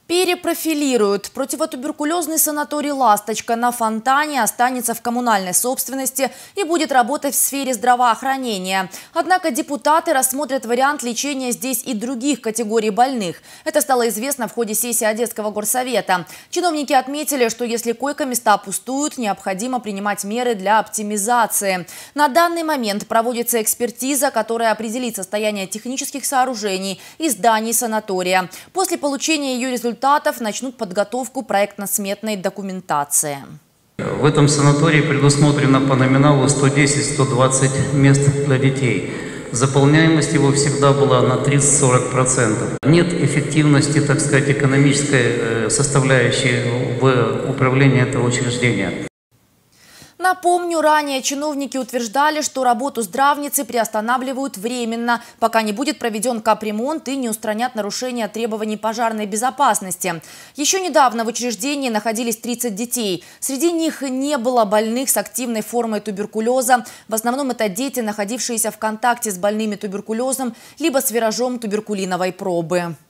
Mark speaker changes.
Speaker 1: Перепрофилируют. Противотуберкулезный санаторий «Ласточка» на Фонтане останется в коммунальной собственности и будет работать в сфере здравоохранения. Однако депутаты рассмотрят вариант лечения здесь и других категорий больных. Это стало известно в ходе сессии Одесского горсовета. Чиновники отметили, что если койко-места пустуют, необходимо принимать меры для оптимизации. На данный момент проводится экспертиза, которая определит состояние технических сооружений и зданий санатория. После получения ее результатов начнут подготовку проектно-сметной документации.
Speaker 2: В этом санатории предусмотрено по номиналу 110-120 мест для детей. Заполняемость его всегда была на 30-40%. Нет эффективности, так сказать, экономической составляющей в управлении этого учреждения.
Speaker 1: Напомню, ранее чиновники утверждали, что работу здравницы приостанавливают временно, пока не будет проведен капремонт и не устранят нарушения требований пожарной безопасности. Еще недавно в учреждении находились 30 детей. Среди них не было больных с активной формой туберкулеза. В основном это дети, находившиеся в контакте с больными туберкулезом, либо с виражом туберкулиновой пробы.